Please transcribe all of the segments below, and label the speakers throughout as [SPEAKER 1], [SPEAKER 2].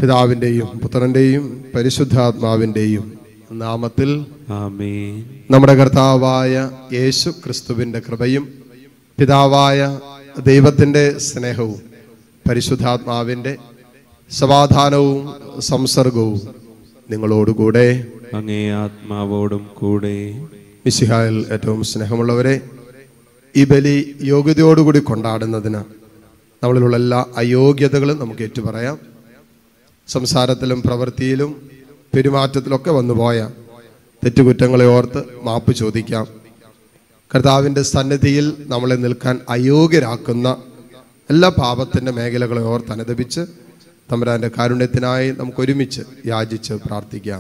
[SPEAKER 1] പിതാവിൻ്റെയും പുത്രൻ്റെയും പരിശുദ്ധാത്മാവിൻ്റെയും നാമത്തിൽ
[SPEAKER 2] ആമേൻ.
[SPEAKER 1] നമ്മുടെ കർത്താവായ യേശു ക്രിസ്തുവിൻ്റെ കൃപയും പിതാവായ ദൈവത്തിൻ്റെ സ്നേഹവും പരിശുദ്ധാത്മാവിൻ്റെ സമാധാനവും സംസർഗവും നിങ്ങളോടുകൂടെ
[SPEAKER 2] അങ്ങേ ആത്മാവോടും കൂടെ.
[SPEAKER 1] മിശിഹായിൽ ഏറ്റവും സ്നേഹമുള്ളവരെ, ഈ ബലി യോഗ്യതയോടുകൂടി കൊണ്ടാടുന്നതിന് നമ്മളിലുള്ള എല്ലാ അയോഗ്യതകളും നമുക്ക് ഏറ്റുപറയാം. സംസാരത്തിലും പ്രവൃത്തിയിലും പെരുമാറ്റത്തിലൊക്കെ വന്നുപോയ തെറ്റുകുറ്റങ്ങളെ ഓർത്ത് മാപ്പ് ചോദിക്കാം. കർത്താവിൻ്റെ സന്നിധിയിൽ നമ്മളെ നിൽക്കാൻ അയോഗ്യരാക്കുന്ന എല്ലാ പാപത്തിൻ്റെ മേഖലകളെ ഓർത്ത് അനുദപിച്ച് തമ്പുരാൻ്റെ കാരുണ്യത്തിനായി നമുക്ക് ഒരുമിച്ച് യാചിച്ച് പ്രാർത്ഥിക്കാം.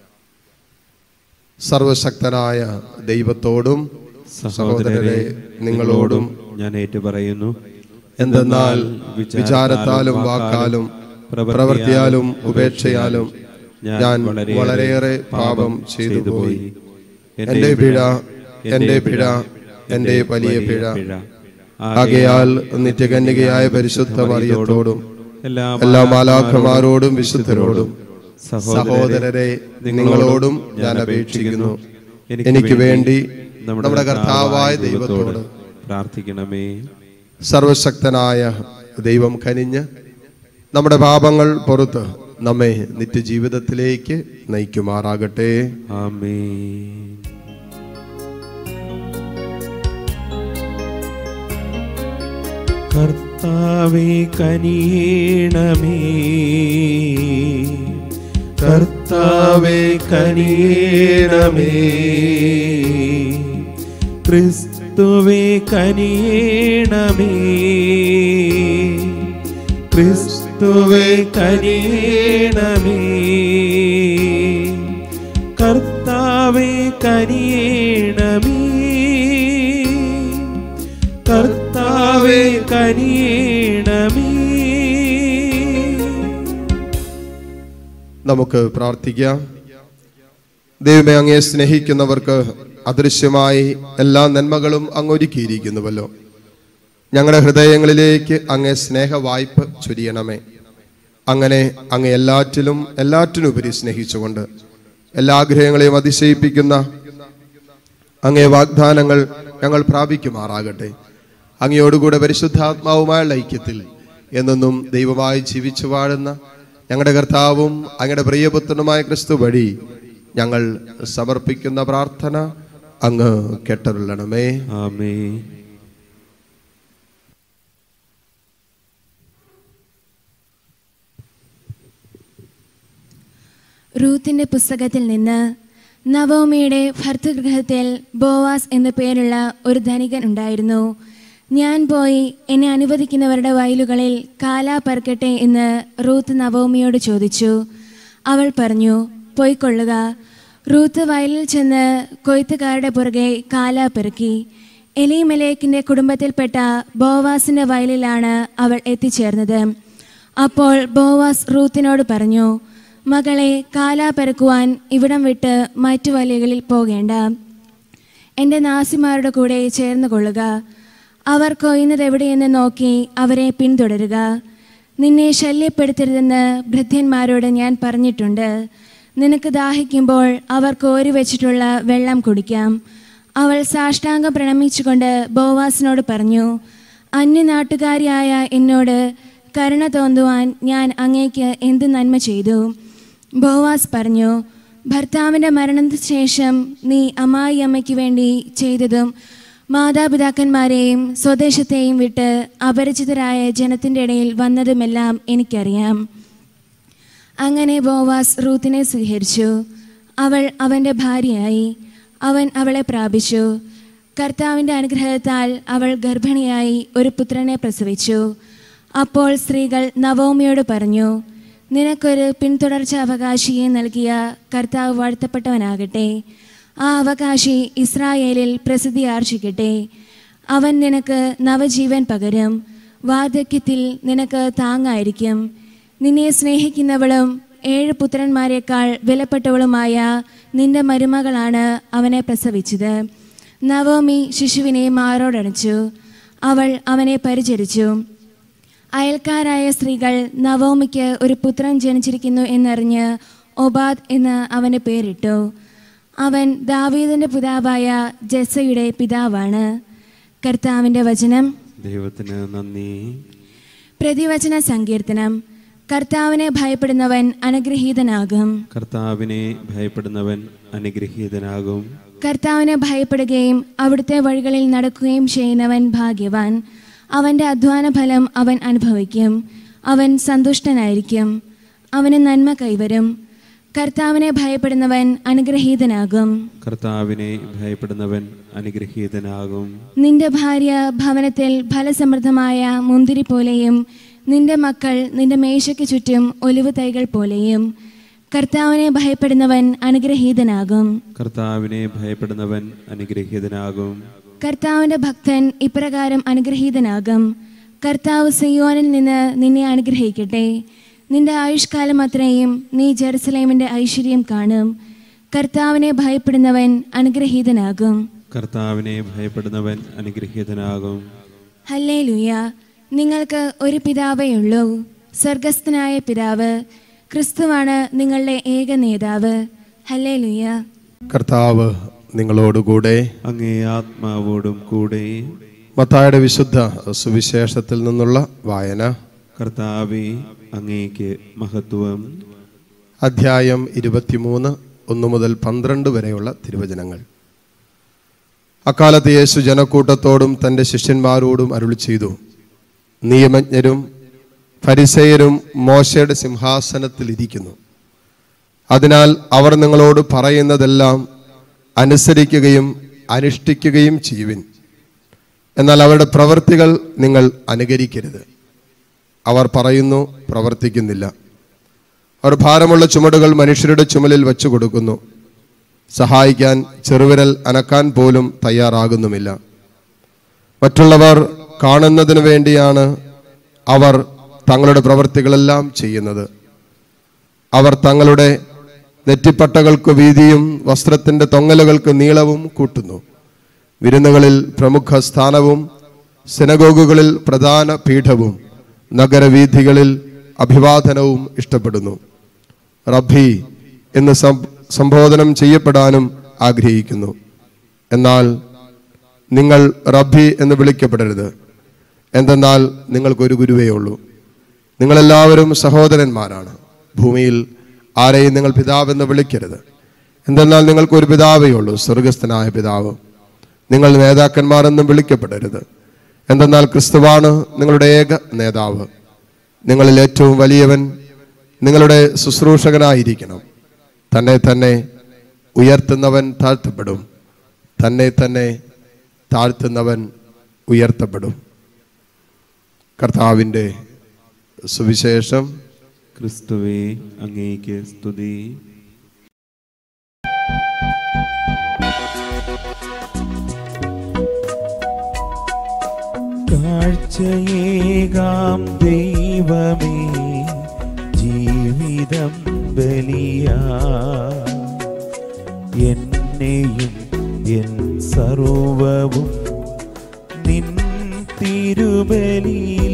[SPEAKER 1] സർവശക്തനായ ദൈവത്തോടും സഹോദരരെ നിങ്ങളോടും
[SPEAKER 2] ഞാൻ ഏറ്റുപറയുന്നു.
[SPEAKER 1] എന്തെന്നാൽ വിചാരത്താലും വാക്കാലും പ്രവൃത്തിയാലും ഉപേക്ഷയാലും ഞാൻ വളരെയേറെ പാപം ചെയ്തു പോയി. എൻ്റെ പിഴ, എൻ്റെ പിഴ, എൻ്റെ വലിയ പിഴ. ആകയാൽ നിത്യകന്യകയായ പരിശുദ്ധ മറിയത്തോടും എല്ലാ മാലാഖമാരോടും വിശുദ്ധരോടും സഹോദരരെ നിങ്ങളോടും ഞാൻ അപേക്ഷിക്കുന്നു, എനിക്ക് വേണ്ടി നമ്മുടെ കർത്താവായ ദൈവത്തോട്
[SPEAKER 2] പ്രാർത്ഥിക്കണമേ.
[SPEAKER 1] സർവശക്തനായ ദൈവം കനിഞ്ഞ് നമ്മുടെ പാപങ്ങൾ പുറത്ത് നമ്മെ നിത്യജീവിതത്തിലേക്ക് നയിക്കുമാറാകട്ടെ.
[SPEAKER 2] ആമേൻ. കർത്താവേ കനിയണമേ, കർത്താവേ കനിയണമേ, ക്രിസ്തുവേ കനിയണമേ, ക്രിസ്തുവേ കനിയണമേ, കർത്താവേ കനിയണമേ, കർത്താവേ കനിയണമേ.
[SPEAKER 1] നമുക്ക് പ്രാർത്ഥിക്കാം. ദൈവമേ, അങ്ങയെ സ്നേഹിക്കുന്നവർക്ക് അദൃശ്യമായി എല്ലാ നന്മകളും അങ്ങ് ഒരുക്കിയിരിക്കുന്നുവല്ലോ. ഞങ്ങളുടെ ഹൃദയങ്ങളിലേക്ക് അങ്ങേ സ്നേഹ വായ്പ ചൊരിയണമേ. അങ്ങനെ അങ്ങ് എല്ലാറ്റിനുപരി സ്നേഹിച്ചുകൊണ്ട് എല്ലാ ആഗ്രഹങ്ങളെയും അതിശയിപ്പിക്കുന്ന അങ്ങേ വാഗ്ദാനങ്ങൾ ഞങ്ങൾ പ്രാപിക്കുമാറാകട്ടെ. അങ്ങയോടുകൂടെ പരിശുദ്ധാത്മാവുമായുള്ള ഐക്യത്തിൽ എന്നെന്നും ദൈവമായി ജീവിച്ചു വാഴുന്ന ഞങ്ങളുടെ കർത്താവും അങ്ങയുടെ പ്രിയപുത്രനുമായ ക്രിസ്തു വഴി ഞങ്ങൾ സമർപ്പിക്കുന്ന പ്രാർത്ഥന അങ്ങ് കേട്ടരുളണമേ.
[SPEAKER 2] ആമേൻ.
[SPEAKER 3] റൂത്തിന്റെ പുസ്തകത്തിൽ നിന്ന്. നവോമിയുടെ ഭർതൃഗൃഹത്തിൽ ബോവാസ് എന്നു പേരുള്ള ഒരു ധനികൻ ഉണ്ടായിരുന്നു. ഞാൻ പോയി എന്നെ അനുവദിക്കുന്നവരുടെ വയലുകളിൽ കാലാ പെറുക്കട്ടെ എന്ന് റൂത്ത് നവോമിയോട് ചോദിച്ചു. അവൾ പറഞ്ഞു, പോയിക്കൊള്ളുക. റൂത്ത് വയലിൽ ചെന്ന് കൊയ്ത്തുകാരുടെ പുറകെ കാലാ പെറുക്കി. എലീമേലെക്കിന്റെ കുടുംബത്തിൽപ്പെട്ട ബോവാസിന്റെ വയലിലാണ് അവൾ എത്തിച്ചേർന്നത്. അപ്പോൾ ബോവാസ് റൂത്തിനോട് പറഞ്ഞു, മകളെ, കാലാ പെറുക്കുവാൻ ഇവിടം വിട്ട് മറ്റു വയലുകളിൽ പോകേണ്ട. എൻ്റെ നാസിമാരുടെ കൂടെ ചേർന്ന് കൊള്ളുക. അവർ കൊയ്യുന്നത് എവിടെയെന്ന് നോക്കി അവരെ പിന്തുടരുക. നിന്നെ ശല്യപ്പെടുത്തരുതെന്ന് ഭൃത്യന്മാരോട് ഞാൻ പറഞ്ഞിട്ടുണ്ട്. നിനക്ക് ദാഹിക്കുമ്പോൾ അവർ കോരി വെച്ചിട്ടുള്ള വെള്ളം കുടിക്കാം. അവൾ സാഷ്ടാംഗം പ്രണമിച്ചുകൊണ്ട് ബോവാസിനോട് പറഞ്ഞു, അന്യനാട്ടുകാരിയായ എന്നോട് കരുണ തോന്നുവാൻ ഞാൻ അങ്ങേക്ക് എന്ത് നന്മ ചെയ്തു? ബോവാസ് പറഞ്ഞു, ഭർത്താവിൻ്റെ മരണത്തിന് ശേഷം നീ അമ്മായി അമ്മയ്ക്ക് വേണ്ടി ചെയ്തതും മാതാപിതാക്കന്മാരെയും സ്വദേശത്തെയും വിട്ട് അപരിചിതരായ ജനത്തിൻ്റെ ഇടയിൽ വന്നതുമെല്ലാം എനിക്കറിയാം. അങ്ങനെ ബോവാസ് റൂത്തിനെ സ്വീകരിച്ചു. അവൾ അവൻ്റെ ഭാര്യയായി. അവൻ അവളെ പ്രാപിച്ചു. കർത്താവിൻ്റെ അനുഗ്രഹത്താൽ അവൾ ഗർഭിണിയായി ഒരു പുത്രനെ പ്രസവിച്ചു. അപ്പോൾ സ്ത്രീകൾ നവോമിയോട് പറഞ്ഞു, നിനക്കൊരു പിന്തുടർച്ച അവകാശിയെ നൽകിയ കർത്താവ് വാഴ്ത്തപ്പെട്ടവനാകട്ടെ. ആ അവകാശി ഇസ്രായേലിൽ പ്രസിദ്ധി ആർജിക്കട്ടെ. അവൻ നിനക്ക് നവജീവൻ പകരും. വാർദ്ധക്യത്തിൽ നിനക്ക് താങ്ങായിരിക്കും. നിന്നെ സ്നേഹിക്കുന്നവളും 7 പുത്രന്മാരെക്കാൾ വിലപ്പെട്ടവളുമായ നിന്റെ മരുമകളാണ് അവനെ പ്രസവിച്ചത്. നവോമി ശിശുവിനെ മാറോടണച്ചു. അവൾ അവനെ പരിചരിച്ചു. അയൽക്കാരായ സ്ത്രീകൾ നവോമിക്ക് ഒരു പുത്രൻ ജനിച്ചിരിക്കുന്നു എന്നറിഞ്ഞ് ഒബാദ് എന്ന് അവന് പേരിട്ടു. അവൻ ദാവീദിന്റെ പിതാവായ ജെസ്സയുടെ പിതാവാണ്. കർത്താവിന്റെ വചനം.
[SPEAKER 2] ദൈവത്തിന് നന്ദി.
[SPEAKER 3] പ്രതിവചന സങ്കീർത്തനം. കർത്താവിനെ ഭയപ്പെടുന്നവൻ അനുഗ്രഹീതനാകും.
[SPEAKER 2] കർത്താവിനെ ഭയപ്പെടുന്നവൻ അനുഗ്രഹീതനാകും.
[SPEAKER 3] കർത്താവിനെ ഭയപ്പെടുകയും അവിടുത്തെ വഴികളിൽ നടക്കുകയും ചെയ്യുന്നവൻ ഭാഗ്യവാൻ. അവന്റെ അധ്വാന ഫലം അവൻ അനുഭവിക്കും. അവൻ സന്തുഷ്ടനായിരിക്കും. അവന് നന്മ കൈവരും. കർത്താവിനെ ഭയപ്പെടുന്നവൻ അനുഗ്രഹീതനാകും.
[SPEAKER 2] കർത്താവിനെ ഭയപ്പെടുന്നവൻ അനുഗ്രഹീതനാകും.
[SPEAKER 3] നിന്റെ ഭാര്യ ഭവനത്തിൽ ഫലസമൃദ്ധമായ മുന്തിരി പോലെയും നിന്റെ മക്കൾ നിന്റെ മേശയ്ക്ക് ചുറ്റും ഒലിവ് തൈകൾ പോലെയും. കർത്താവിനെ ഭയപ്പെടുന്നവൻ അനുഗ്രഹീതനാകും.
[SPEAKER 2] കർത്താവിനെ ഭയപ്പെടുന്നവൻ അനുഗ്രഹീതനാകും.
[SPEAKER 3] കർത്താവിന്റെ ഭക്തൻ ഇപ്രകാരം അനുഗ്രഹീതനാകും. കർത്താവ് സിയോനിൽ നിന്ന് നിന്നെ അനുഗ്രഹിക്കട്ടെ. നിന്റെ ആയുഷ്കാലം അത്രയും നീ ജെറുസലേമിന്റെ ഐശ്വര്യം കാണും. കർത്താവിനെ ഭയപ്പെടുന്നവൻ അനുഗ്രഹീതനാകും.
[SPEAKER 2] കർത്താവിനെ ഭയപ്പെടുന്നവൻ അനുഗ്രഹീതനാകും.
[SPEAKER 3] ഹല്ലേലൂയ. നിങ്ങൾക്ക് ഒരു പിതാവേ ഉള്ളൂ, സ്വർഗസ്ഥനായ പിതാവ്. ക്രിസ്തുവാണ് നിങ്ങളുടെ ഏക നേതാവ്. ഹല്ലേലൂയ.
[SPEAKER 1] കർത്താവ് നിങ്ങളോടുകൂടെ.
[SPEAKER 2] അങ്ങേ ആത്മാവോടും കൂടെ.
[SPEAKER 1] മത്തായിയുടെ വിശുദ്ധ സുവിശേഷത്തിൽ നിന്നുള്ള വായന.
[SPEAKER 2] കർത്താവേ, അങ്ങേക്ക് മഹത്വം.
[SPEAKER 1] അധ്യായം 23 1 മുതൽ 12 വരെയുള്ള തിരുവചനങ്ങൾ. അക്കാലത്ത് യേശു ജനക്കൂട്ടത്തോടും തൻ്റെ ശിഷ്യന്മാരോടും അരുളി ചെയ്തു, നിയമജ്ഞരും ഫരിസേയരും മോശയുടെ സിംഹാസനത്തിൽ ഇരിക്കുന്നു. അതിനാൽ അവർ നിങ്ങളോട് പറയുന്നതെല്ലാം അനുസരിക്കുകയും അനുഷ്ഠിക്കുകയും ചെയ്യുവിൻ. എന്നാൽ അവരുടെ പ്രവൃത്തികൾ നിങ്ങൾ അനുകരിക്കരുത്. അവർ പറയുന്നു, പ്രവർത്തിക്കുന്നില്ല. അവർ ഭാരമുള്ള ചുമടുകൾ മനുഷ്യരുടെ ചുമലിൽ വച്ചു കൊടുക്കുന്നു. സഹായിക്കാൻ ചെറുവിരൽ അനക്കാൻ പോലും തയ്യാറാകുന്നുമില്ല. മറ്റുള്ളവർ കാണുന്നതിന് വേണ്ടിയാണ് അവർ തങ്ങളുടെ പ്രവൃത്തികളെല്ലാം ചെയ്യുന്നത്. അവർ തങ്ങളുടെ നെറ്റിപ്പട്ടകൾക്ക് വീതിയും വസ്ത്രത്തിൻ്റെ തൊങ്ങലുകൾക്ക് നീളവും കൂട്ടുന്നു. വിരുന്നുകളിൽ പ്രമുഖ സ്ഥാനവും സിനഗോഗുകളിൽ പ്രധാന പീഠവും നഗരവീഥികളിൽ അഭിവാദനവും ഇഷ്ടപ്പെടുന്നു. റബ്ബി എന്ന് സംബോധനം ചെയ്യപ്പെടാനും ആഗ്രഹിക്കുന്നു. എന്നാൽ നിങ്ങൾ റബ്ബി എന്ന് വിളിക്കപ്പെടരുത്. എന്തെന്നാൽ നിങ്ങൾക്കൊരു ഗുരുവേ ഉള്ളൂ. നിങ്ങളെല്ലാവരും സഹോദരന്മാരാണ്. ഭൂമിയിൽ ആരെയും നിങ്ങൾ പിതാവെന്ന് വിളിക്കരുത്. എന്തെന്നാൽ നിങ്ങൾക്കൊരു പിതാവേ ഉള്ളൂ, സ്വർഗസ്ഥനായ പിതാവ്. നിങ്ങൾ നേതാക്കന്മാരെന്നും വിളിക്കപ്പെടരുത്. എന്തെന്നാൽ ക്രിസ്തുവാണ് നിങ്ങളുടെ ഏക നേതാവ്. നിങ്ങളിൽ ഏറ്റവും വലിയവൻ നിങ്ങളുടെ ശുശ്രൂഷകനായിരിക്കണം. തന്നെ തന്നെ ഉയർത്തുന്നവൻ താഴ്ത്തപ്പെടും. തന്നെ തന്നെ താഴ്ത്തുന്നവൻ ഉയർത്തപ്പെടും. കർത്താവിൻ്റെ സുവിശേഷം.
[SPEAKER 2] ക്രിസ്തുവേ, അങ്ങേക്ക് സ്തുതി. കാഴ്ചയേകാം ദൈവമേ, ജീവിതം ബലിയാ. എന്നെയും എൻ സർവവും നിൻ തിരുബലിയിൽ.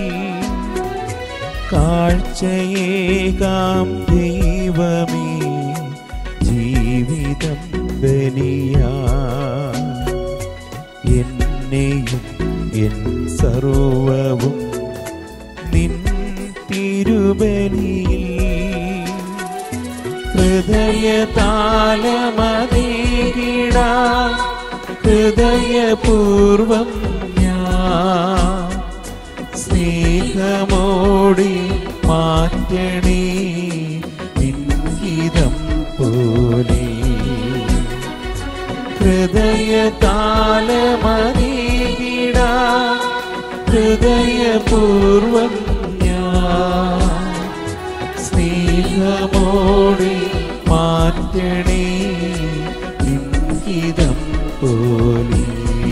[SPEAKER 2] കാഴ്ചയേകാം ദൈവമേ, ജീവിതം ബലിയാ. എന്നെയും എൻ സർവവും നിൻ തിരുബലിയിൽ. ഹൃദയതാലമതീകിടാൻ ഹൃദയപൂർവം ഞാൻ സ്നേഹമോടി മാറ്റണേ നിൻഹിതം പോലെ. ഹൃദയതാലമതീകിടാൻ ഹൃദയപൂർവം ഞാൻ സ്നേഹമോടി മാറ്റണേ നിൻഹിതം പോലെ.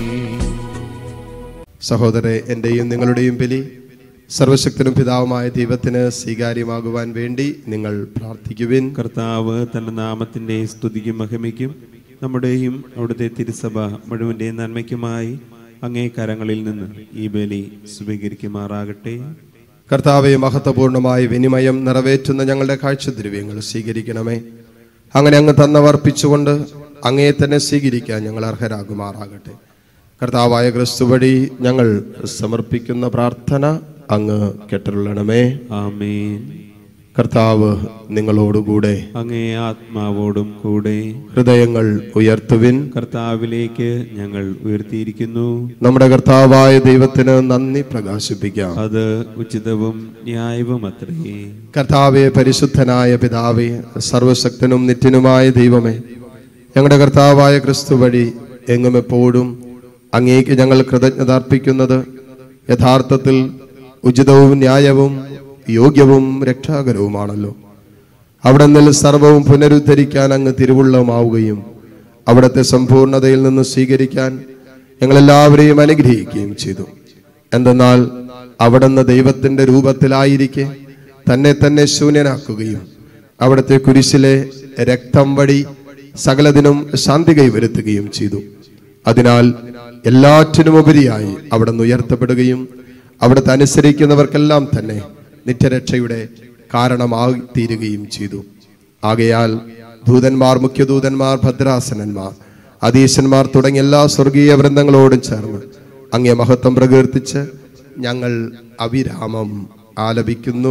[SPEAKER 1] സഹോദരരെ, എൻ്റെയും നിങ്ങളുടെയും ബലി സർവശക്തനും പിതാവുമായ ദൈവത്തിന് സ്വീകാര്യമാകുവാൻ വേണ്ടി നിങ്ങൾ പ്രാർത്ഥിക്കുവിൻ.
[SPEAKER 2] കർത്താവ് തന്റെ നാമത്തിന്റെ സ്തുതിക്കും മഹിമയ്ക്കും നമ്മുടെയും അവിടുത്തെ തിരുസഭ മുഴുവന്റെ നന്മയ്ക്കുമായി അങ്ങേ കരങ്ങളിൽ നിന്ന് ഈ ബലി സ്വീകരിക്കുമാറാകട്ടെ.
[SPEAKER 1] കർത്താവെ, മഹത്വപൂർണ്ണമായ വിനിമയം നിറവേറ്റുന്ന ഞങ്ങളുടെ കാഴ്ചദ്രവ്യങ്ങൾ സ്വീകരിക്കണമേ. അങ്ങനെ അങ്ങ് തന്നവർപ്പിച്ചുകൊണ്ട് അങ്ങയെ തന്നെ സ്വീകരിക്കാൻ ഞങ്ങൾ അർഹരാകുമാറാകട്ടെ. കർത്താവായ ക്രിസ്തു വഴി ഞങ്ങൾ സമർപ്പിക്കുന്ന പ്രാർത്ഥന അങ്ങ് കേട്ടരുളണമേ.
[SPEAKER 2] ആമേൻ.
[SPEAKER 1] കർത്താവ് നിങ്ങളോടുകൂടെ,
[SPEAKER 2] അങ്ങേ ആത്മാവോടും കൂടെ.
[SPEAKER 1] ഹൃദയങ്ങൾ ഉയർത്തുവിൻ.
[SPEAKER 2] കർത്താവിലേക്ക് ഞങ്ങൾ ഉയർത്തിയിരിക്കുന്നു.
[SPEAKER 1] നമ്മുടെ കർത്താവായ ദൈവത്തിന് നന്ദി പ്രകാശിപ്പിക്കാം.
[SPEAKER 2] അത് ഉചിതവും ന്യായവുമത്രേ.
[SPEAKER 1] കർത്താവെ, പരിശുദ്ധനായ പിതാവേ, സർവശക്തനും നിത്യനുമായ ദൈവമേ, ഞങ്ങളുടെ കർത്താവായ ക്രിസ്തു വഴി എങ്ങും എപ്പോഴും അങ്ങേക്ക് ഞങ്ങൾ കൃതജ്ഞത അർപ്പിക്കുന്നത് യഥാർത്ഥത്തിൽ ഉചിതവും ന്യായവും യോഗ്യവും രക്ഷാകരവുമാണല്ലോ. അവിടെ നിന്ന് സർവവും പുനരുദ്ധരിക്കാൻ അങ്ങ് തിരുവുള്ളമാവുകയും അവിടുത്തെ സമ്പൂർണതയിൽ നിന്ന് സ്വീകരിക്കാൻ ഞങ്ങളെല്ലാവരെയും അനുഗ്രഹിക്കുകയും ചെയ്തു. എന്തെന്നാൽ അവിടുന്ന് ദൈവത്തിന്റെ രൂപത്തിലായിരിക്കെ തന്നെ തന്നെ ശൂന്യനാക്കുകയും അവിടുത്തെ കുരിശിലെ രക്തം വഴി സകലതിനും ശാന്തി കൈവരുത്തുകയും ചെയ്തു. അതിനാൽ എല്ലാറ്റിനുമുപരിയായി അവിടുന്ന് ഉയർത്തപ്പെടുകയും അവിടുത്തെ അനുസരിക്കുന്നവർക്കെല്ലാം തന്നെ നിത്യരക്ഷയുടെ കാരണമായി തീരുകയും ചെയ്തു. ആകയാൽ ദൂതന്മാർ, മുഖ്യദൂതന്മാർ, ഭദ്രാസനന്മാർ, അധീശന്മാർ തുടങ്ങിയ എല്ലാ സ്വർഗീയ വൃന്ദങ്ങളോടും ചേർന്ന് അങ്ങേ മഹത്വം പ്രകീർത്തിച്ച് ഞങ്ങൾ അവിരാമം ആലപിക്കുന്നു.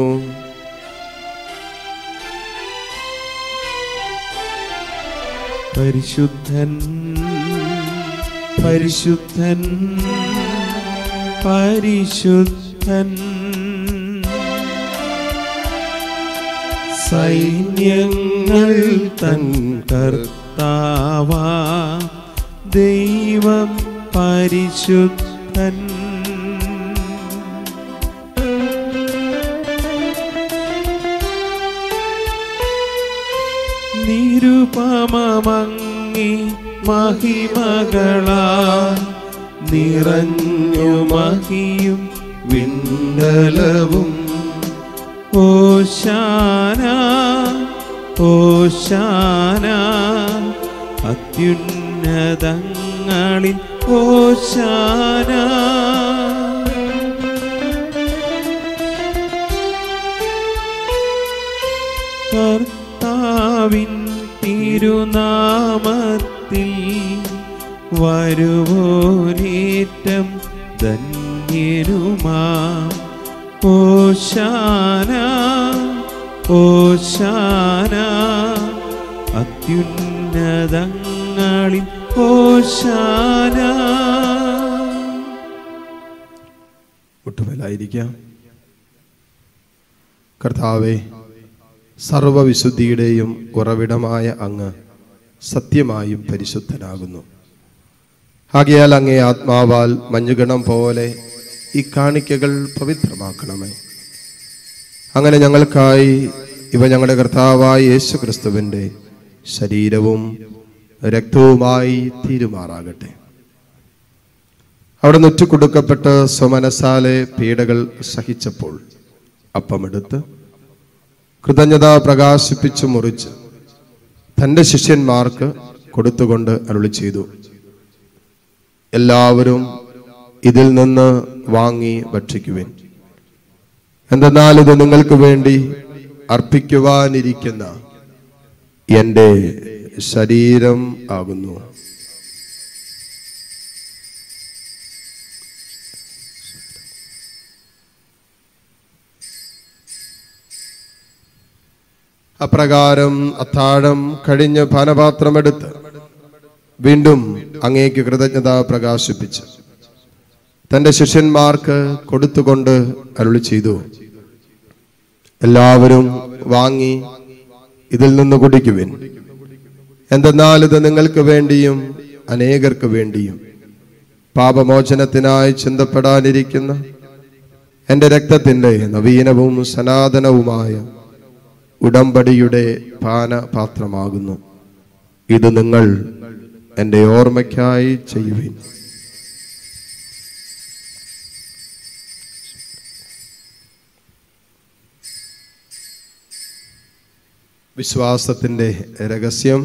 [SPEAKER 2] പരിശുദ്ധൻ, പരിശുദ്ധൻ, പരിശുദ്ധൻ, സൈന്യങ്ങൾ തൻ കർത്താവാ ദൈവം പരിശുദ്ധൻ. നിരുപമങ്ങി മഹിമകളാൽ നിറഞ്ഞു മഹിയും വിണ്ടലവും. ഓശാന, ഓശാന, അത്യുന്നതങ്ങളിൽ ഓശാന. കർത്താവിൻ തിരുനാമത്തിൽ വരുവോനേറ്റം ധന്യനുമാം. ഓശാന, ഓശാന, അത്യുന്നതങ്ങളിൽ ഓശാന.
[SPEAKER 1] മുട്ടുമേലായിരിക്കാം. കർത്താവേ, സർവവിശുദ്ധിയുടെയും ഉറവിടമായ അങ്ങ് സത്യമായും പരിശുദ്ധനാകുന്നു. ആകയാൽ അങ്ങേ ആത്മാവാൽ മഞ്ഞുകണം പോലെ ഈ കാണിക്കകൾ പവിത്രമാക്കണമേ. അങ്ങനെ ഞങ്ങൾക്കായി ഇവ ഞങ്ങളുടെ കർത്താവായ യേശു ക്രിസ്തുവിൻ്റെ ശരീരവും രക്തവുമായി തീരുമാറാകട്ടെ. അവിടെ നുറ്റുകൊടുക്കപ്പെട്ട് സ്വമനസാലെ പീഡകൾ സഹിച്ചപ്പോൾ അപ്പമെടുത്ത് കൃതജ്ഞത പ്രകാശിപ്പിച്ചു മുറിച്ച് തൻ്റെ ശിഷ്യന്മാർക്ക് കൊടുത്തുകൊണ്ട് അരുളി ചെയ്തു, എല്ലാവരും ഇതിൽ നിന്ന് വാങ്ങി ഭക്ഷിക്കുവിൻ. എന്തെന്നാൽ ഇത് നിങ്ങൾക്ക് വേണ്ടി അർപ്പിക്കുവാനിരിക്കുന്ന എൻ്റെ ശരീരം ആകുന്നു. അപ്രകാരം അത്താഴം കഴിഞ്ഞ് പാനപാത്രമെടുത്ത് വീണ്ടും അങ്ങേക്ക് കൃതജ്ഞത പ്രകാശിപ്പിച്ച് തൻ്റെ ശിഷ്യന്മാർക്ക് കൊടുത്തുകൊണ്ട് അരുളി ചെയ്തു, എല്ലാവരും വാങ്ങി ഇതിൽ നിന്ന് കുടിക്കുവിൻ. എന്തെന്നാൽ ഇത് നിങ്ങൾക്ക് വേണ്ടിയും അനേകർക്ക് വേണ്ടിയും പാപമോചനത്തിനായി ചിന്തപ്പെടാനിരിക്കുന്ന എൻ്റെ രക്തത്തിൻ്റെ നവീനവും സനാതനവുമായ ഉടമ്പടിയുടെ പാനപാത്രമാകുന്നു. ഇത് നിങ്ങൾ എൻ്റെ ഓർമ്മയ്ക്കായി ചെയ്യുവിൻ. വിശ്വാസത്തിൻ്റെ രഹസ്യം.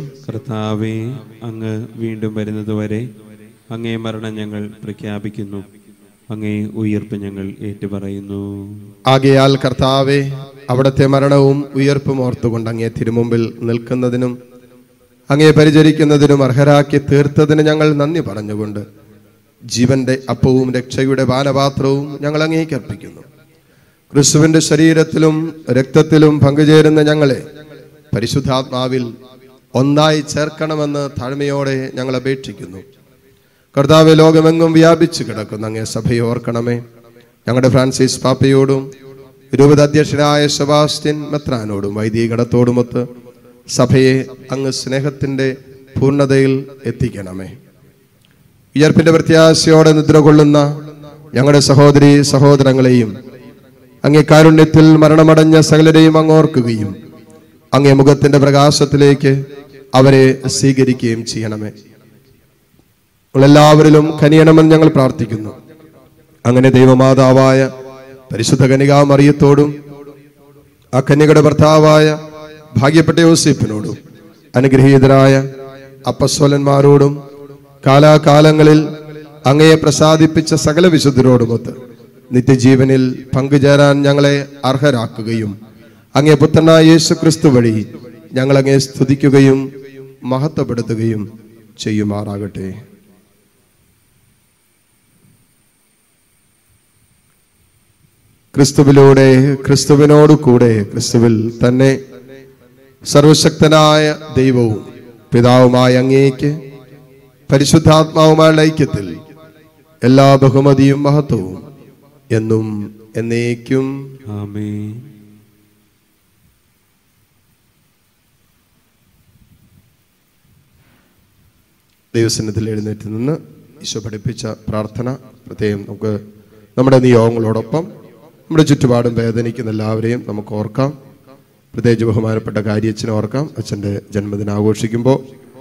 [SPEAKER 2] കർത്താവേ, അങ്ങ് വീണ്ടും വരുന്നതുവരെ അങ്ങേ മരണം ഞങ്ങൾ പ്രഖ്യാപിക്കുന്നു. അങ്ങേ ഉയിർപ്പ് ഞങ്ങൾ ഏറ്റുപറയുന്നു.
[SPEAKER 1] ആകയാൽ കർത്താവെ, അവിടുത്തെ മരണവും ഉയിർപ്പും ഓർത്തുകൊണ്ട് അങ്ങേ തിരുമുമ്പിൽ നിൽക്കുന്നതിനും അങ്ങേ പരിചരിക്കുന്നതിനും അർഹരാക്കി തീർത്തതിന് ഞങ്ങൾ നന്ദി പറഞ്ഞുകൊണ്ട് ജീവന്റെ അപ്പവും രക്ഷയുടെ പാനപാത്രവും ഞങ്ങൾ അങ്ങേക്ക് അർപ്പിക്കുന്നു. ക്രിസ്തുവിന്റെ ശരീരത്തിലും രക്തത്തിലും പങ്കുചേരുന്ന ഞങ്ങളെ പരിശുദ്ധാത്മാവിൽ ഒന്നായി ചേർക്കണമെന്ന് താഴ്മയോടെ ഞങ്ങൾ അപേക്ഷിക്കുന്നു. കർത്താവെ, ലോകമെങ്ങും വ്യാപിച്ചു കിടക്കുന്ന അങ്ങേ സഭയെ ഓർക്കണമേ. ഞങ്ങളുടെ ഫ്രാൻസിസ് പാപ്പയോടും രൂപത അധ്യക്ഷനായ സെബാസ്റ്റ്യൻ മെത്രാനോടും വൈദികടത്തോടുമൊത്ത് സഭയെ അങ്ങ് സ്നേഹത്തിന്റെ പൂർണ്ണതയിൽ എത്തിക്കണമേ. ഉയർപ്പിന്റെ പ്രത്യാശയോടെ നിദ്ര കൊള്ളുന്ന ഞങ്ങളുടെ സഹോദരീ സഹോദരങ്ങളെയും അങ്ങേ കാരുണ്യത്തിൽ മരണമടഞ്ഞ സകലരെയും അങ്ങ് ഓർക്കുകയും അങ്ങേ മുഖത്തിന്റെ പ്രകാശത്തിലേക്ക് അവരെ സ്വീകരിക്കുകയും ചെയ്യണമേ. എല്ലാവരിലും കനിയണമെന്ന് ഞങ്ങൾ പ്രാർത്ഥിക്കുന്നു. അങ്ങനെ ദൈവമാതാവായ പരിശുദ്ധ കന്യകാ മറിയത്തോടും ആ കന്യകയുടെ ഭർത്താവായ ഭാഗ്യപ്പെട്ട യോസേപ്പിനോടും അനുഗ്രഹീതരായ അപ്പസ്വലന്മാരോടും കാലാകാലങ്ങളിൽ അങ്ങയെ പ്രസാദിപ്പിച്ച സകല വിശുദ്ധരോടുമൊത്ത് നിത്യജീവനിൽ പങ്കുചേരാൻ ഞങ്ങളെ അർഹരാക്കുകയും അങ്ങേ പുത്രനായ യേശു ക്രിസ്തു വഴി ഞങ്ങൾ അങ്ങയെ സ്തുതിക്കുകയും മഹത്വപ്പെടുത്തുകയും ചെയ്യുമാറാകട്ടെ. ക്രിസ്തുവിലൂടെ, ക്രിസ്തുവിനോട് കൂടെ, ക്രിസ്തുവിൽ തന്നെ സർവശക്തനായ ദൈവവും പിതാവുമായ അങ്ങേക്ക് പരിശുദ്ധാത്മാവുമായുള്ള ഐക്യത്തിൽ എല്ലാ ബഹുമതിയും മഹത്വവും എന്നും എന്നേക്കും
[SPEAKER 2] ആമേൻ.
[SPEAKER 1] ദൈവസന്നിധിയിൽ എഴുന്നേറ്റ് നിന്ന് ഈശോ പഠിപ്പിച്ച പ്രാർത്ഥന പ്രത്യേകം നമുക്ക് നമ്മുടെ നിയോഗങ്ങളോടൊപ്പം നമ്മുടെ ചുറ്റുപാടും വേദനിക്കുന്ന എല്ലാവരെയും നമുക്ക് ഓർക്കാം. പ്രത്യേകിച്ച് ബഹുമാനപ്പെട്ട കാര്യച്ഛനെ ഓർക്കാം. അച്ഛൻ്റെ ജന്മദിനം ആഘോഷിക്കുമ്പോൾ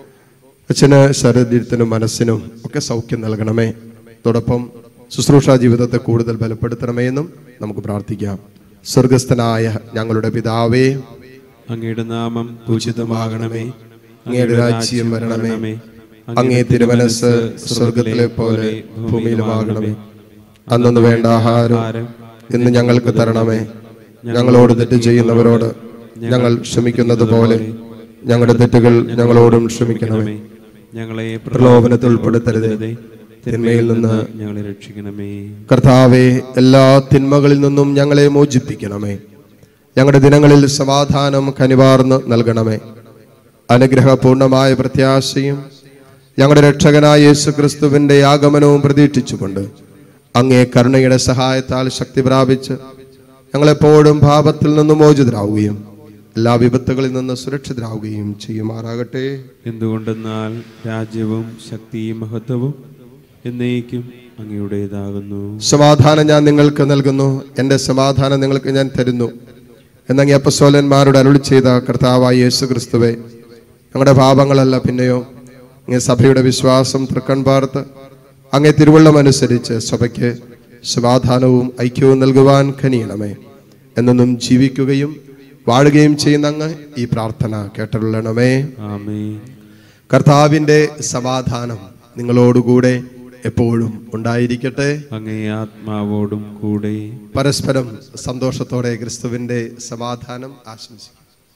[SPEAKER 1] അച്ഛന് ശരീരത്തിനും മനസ്സിനും ഒക്കെ സൗഖ്യം നൽകണമേ. അതോടൊപ്പം ശുശ്രൂഷാ ജീവിതത്തെ കൂടുതൽ ബലപ്പെടുത്തണമേ എന്നും നമുക്ക് പ്രാർത്ഥിക്കാം. സ്വർഗസ്ഥനായ ഞങ്ങളുടെ പിതാവേ,
[SPEAKER 2] അങ്ങയുടെ നാമം പൂജിതമാകണമേ.
[SPEAKER 1] അങ്ങയുടെ രാജ്യം വരണമേ. അങ്ങേ തിരുമനസ് സ്വർഗത്തിലെ പോലെ ഭൂമിയിലുമാകണമേ. അന്നു വേണ്ട ആഹാരം ഇന്ന് ഞങ്ങൾക്ക് തരണമേ. ഞങ്ങളോട് തെറ്റ് ചെയ്യുന്നവരോട് ഞങ്ങൾ ക്ഷമിക്കുന്നത് പോലെ ഞങ്ങളുടെ തെറ്റുകൾ ഞങ്ങളോടും ക്ഷമിക്കണമേ.
[SPEAKER 2] ഞങ്ങളെ
[SPEAKER 1] പ്രലോഭനത്തിൽ ഉൾപ്പെടുത്തരുതേ, തിന്മയിൽ നിന്ന്
[SPEAKER 2] ഞങ്ങളെ രക്ഷിക്കണമേ.
[SPEAKER 1] കർത്താവേ, എല്ലാ തിന്മകളിൽ നിന്നും ഞങ്ങളെ മോചിപ്പിക്കണമേ. ഞങ്ങളുടെ ദിനങ്ങളിൽ സമാധാനം കനിവാർന്ന് നൽകണമേ. അനുഗ്രഹപൂർണമായ പ്രത്യാശയും ഞങ്ങളുടെ രക്ഷകനായ യേശു ക്രിസ്തുവിന്റെ ആഗമനവും പ്രതീക്ഷിച്ചുകൊണ്ട് അങ്ങേ കരുണയുടെ സഹായത്താൽ ശക്തി പ്രാപിച്ച് ഞങ്ങളെപ്പോഴും പാപത്തിൽ നിന്ന് മോചിതരാവുകയും എല്ലാ വിപത്തുകളിൽ നിന്ന് സുരക്ഷിതരാവുകയും ചെയ്യുമാറാകട്ടെ.
[SPEAKER 2] എന്തുകൊണ്ടെന്നാൽ രാജ്യവും ശക്തിയും മഹത്വവും എന്നേക്കും അങ്ങയുടേതാകുന്നു.
[SPEAKER 1] സമാധാനം ഞാൻ നിങ്ങൾക്ക് നൽകുന്നു, എൻ്റെ സമാധാനം നിങ്ങൾക്ക് ഞാൻ തരുന്നു എന്നങ്ങേ അപ്പസ്തോലന്മാരോട് അരുളി ചെയ്ത കർത്താവായ യേശു ക്രിസ്തുവേ, ഞങ്ങളുടെ പാപങ്ങളല്ല പിന്നെയോ അങ്ങേ സഭയുടെ വിശ്വാസം തൃക്കൺ പാർത്ത് അങ്ങേ തിരുവള്ളം അനുസരിച്ച് സഭയ്ക്ക് സമാധാനവും ഐക്യവും നൽകുവാൻ കനിയണമേ. എന്നും ജീവിക്കുകയും വാഴുകയും ചെയ്യുന്ന അങ്ങ് ഈ പ്രാർത്ഥന കേട്ടരുളണമേ.
[SPEAKER 2] ആമേൻ.
[SPEAKER 1] കർത്താവിൻ്റെ സമാധാനം നിങ്ങളോടുകൂടെ എപ്പോഴും ഉണ്ടായിരിക്കട്ടെ.
[SPEAKER 2] അങ്ങേ ആത്മാവോടും കൂടെ.
[SPEAKER 1] പരസ്പരം സന്തോഷത്തോടെ ക്രിസ്തുവിന്റെ സമാധാനം ആശംസിക്കും.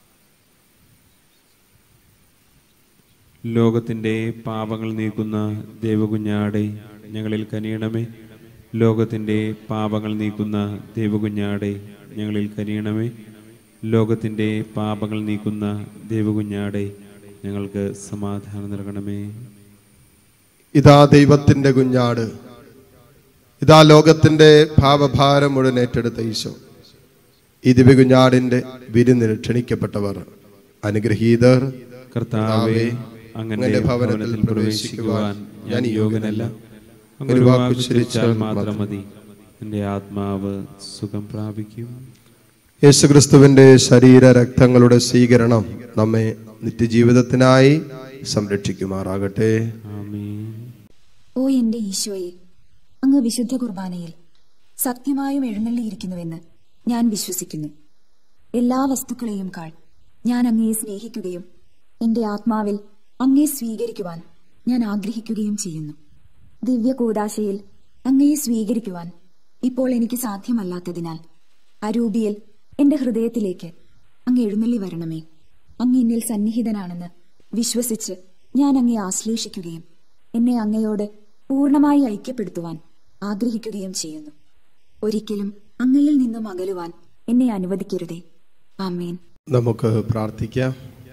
[SPEAKER 2] ലോകത്തിന്റെ പാപങ്ങൾ നീക്കുന്ന ദേവകുഞ്ഞാടെ ഞങ്ങളിൽ കനിയണമേ. ലോകത്തിന്റെ പാപങ്ങൾ നീക്കുന്ന ദേവകുഞ്ഞാടെ ഞങ്ങളിൽ കനിയണമേ. ലോകത്തിന്റെ പാപങ്ങൾ നീക്കുന്ന ദേവകുഞ്ഞാടെ ഞങ്ങൾക്ക് സമാധാനം നൽകണമേ.
[SPEAKER 1] ഇതാ ദൈവത്തിന്റെ കുഞ്ഞാട്, ഇതാ ലോകത്തിന്റെ പാപഭാരം മുഴുവൻ ഏറ്റെടുത്ത ഈശോ. ഈ ദിവ്യകുഞ്ഞാടിന്റെ വിരുന്നിന് ക്ഷണിക്കപ്പെട്ടവർ അനുഗ്രഹീതർ.
[SPEAKER 2] കർത്താവേ, അങ്ങന്റെ ഭവനത്തിൽ പ്രവേശിക്കുവാൻ ഞാൻ യോഗ്യനല്ല. ഒരു വാക്ക് ഉച്ചരിച്ചാൽ മാത്രം മതി, എൻ്റെ ആത്മാവ് സുഖം പ്രാപിക്കും.
[SPEAKER 1] യേശുക്രിസ്തുവിന്റെ ശരീര രക്തങ്ങളുടെ സ്വീകരണം നമ്മെ നിത്യജീവിതത്തിനായി സംരക്ഷിക്കുമാറാകട്ടെ.
[SPEAKER 2] ആമേൻ.
[SPEAKER 4] ഓ എന്റെ ഈശോയെ, അങ്ങ് വിശുദ്ധ കുർബാനയിൽ സത്യമായും എഴുന്നള്ളിയിരിക്കുന്നുവെന്ന് ഞാൻ വിശ്വസിക്കുന്നു. എല്ലാ വസ്തുക്കളെയും കാൾ ഞാൻ അങ്ങയെ സ്നേഹിക്കുകയും എന്റെ ആത്മാവിൽ അങ്ങയെ സ്വീകരിക്കുവാൻ ഞാൻ ആഗ്രഹിക്കുകയും ചെയ്യുന്നു. ദിവ്യ കൂദാശയിൽ അങ്ങയെ സ്വീകരിക്കുവാൻ ഇപ്പോൾ എനിക്ക് സാധ്യമല്ലാത്തതിനാൽ അരൂപിയിൽ എന്റെ ഹൃദയത്തിലേക്ക് അങ്ങ് എഴുന്നള്ളി വരണമേ. അങ്ങ് എന്നിൽ സന്നിഹിതനാണെന്ന് വിശ്വസിച്ച് ഞാൻ അങ്ങയെ ആശ്ലേഷിക്കുകയും എന്നെ അങ്ങയോട് പൂർണ്ണമായി ഐക്യപ്പെടുത്തുവാൻ ആഗ്രഹിക്കുകയും ചെയ്യുന്നു. ഒരിക്കലും അങ്ങയിൽ നിന്നും അകലുവാൻ എന്നെ അനുവദിക്കരുതേ. ആമേൻ.
[SPEAKER 1] നമുക്ക് പ്രാർത്ഥിക്കാം.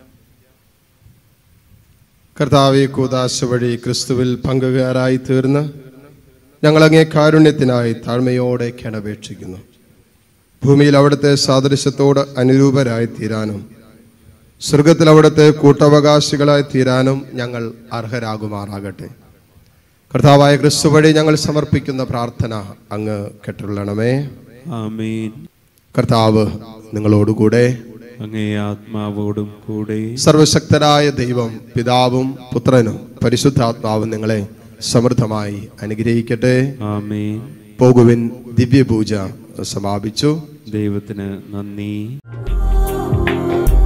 [SPEAKER 1] കർത്താവേ, കൂദാശ വഴി ക്രിസ്തുവിൽ പങ്കുകാരായി തീർന്ന് ഞങ്ങളങ്ങേ കാരുണ്യത്തിനായി താഴ്മയോടെ ക്ഷണപേക്ഷിക്കുന്നു. ഭൂമിയിൽ അവിടുത്തെ സാദൃശ്യത്തോട് അനുരൂപരായി തീരാനും സ്വർഗത്തിൽ അവിടുത്തെ കൂട്ടവകാശികളായി തീരാനും ഞങ്ങൾ അർഹരാകുമാറാകട്ടെ. കർത്താവായ ക്രിസ്തു വഴി ഞങ്ങൾ സമർപ്പിക്കുന്ന പ്രാർത്ഥന അങ്ങ് കേട്ടുള്ളണമേ.
[SPEAKER 2] ആമേൻ.
[SPEAKER 1] കർത്താവ് നിങ്ങളോടുകൂടെ,
[SPEAKER 2] അങ്ങേ ആത്മാവോടും കൂടെ.
[SPEAKER 1] സർവശക്തരായ ദൈവം പിതാവും പുത്രനും പരിശുദ്ധാത്മാവും നിങ്ങളെ സമൃദ്ധമായി അനുഗ്രഹിക്കട്ടെ.
[SPEAKER 2] ആമേൻ.
[SPEAKER 1] പോകുവിൻ. ദിവ്യപൂജ സമാപിച്ചു.
[SPEAKER 2] ദൈവത്തിന് നന്ദി.